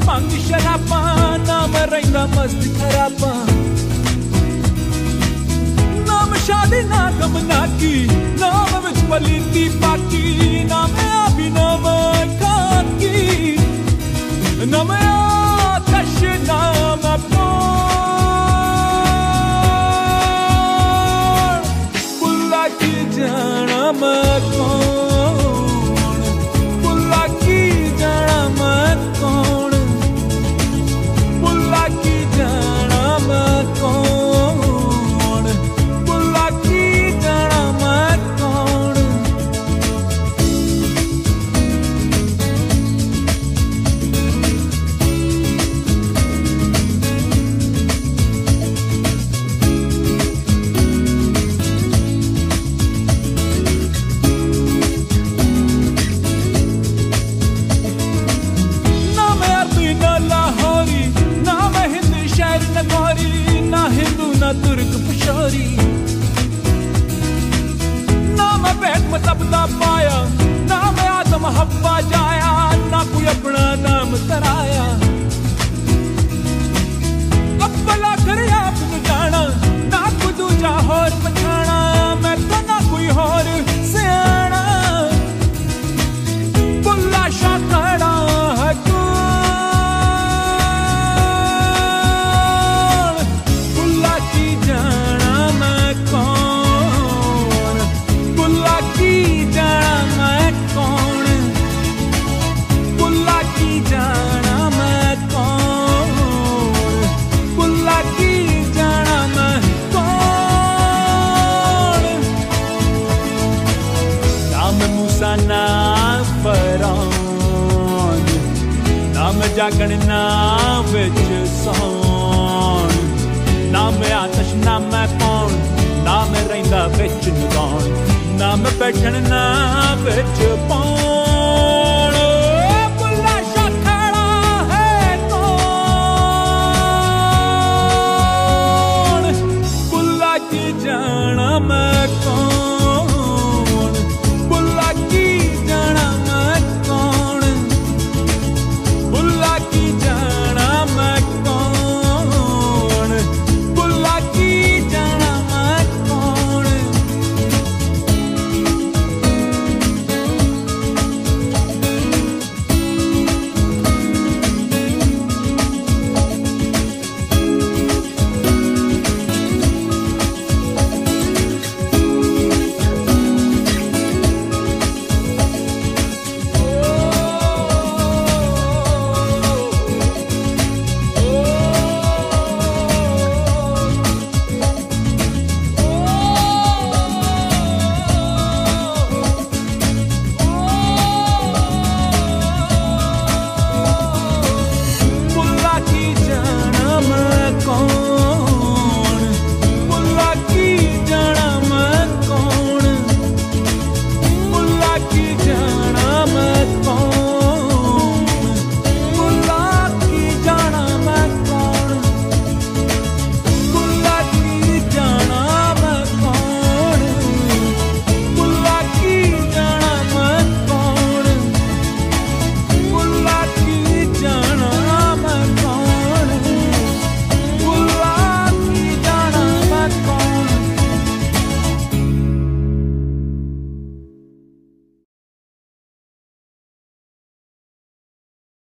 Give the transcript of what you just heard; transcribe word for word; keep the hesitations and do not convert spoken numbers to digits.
भंग शराबां नाम रहिंदा मस्त खराबां नाम शादी ना गम ना की नाम विच पलीती पाकी नाम अभिनव खाकी नाम आतश नाम प्राण बुला की जाना मैं कौन बुला की जाना मैं कौन बुला की जाना मैं कौन बुला की जाना मैं कौन ना मैं अरबी ना लाहौरी ना मैं हिंद शायर न गौरी ना हिंदू ना तुर्क पिशोरी ना मैं बैठ मतबदा पाया ना मैं आदम हब्बा जाया ना कोई अपना नाम कराया अब्बला कर आप को जाना ना कोई दूजा होर पछाना मैं तो ना कोई होर सियाना बुल्ला शाह खड़ा है कौन बुल्ला की जाना मैं कौन बुल्ला की जाना मैं कौन बुल्ला की जाना मैं कौन बुल्ला की जाना मैं कौन नाम मूसा ना फरौन नाम जागण ना विच सौन नाम आतश ना मैं कौन नाम रहिंदा विच नगाउण नाम बैठण ना विच पौण